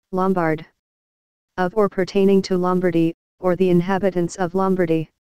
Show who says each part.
Speaker 1: Lombard. Of or pertaining to Lombardy, or the inhabitants of Lombardy.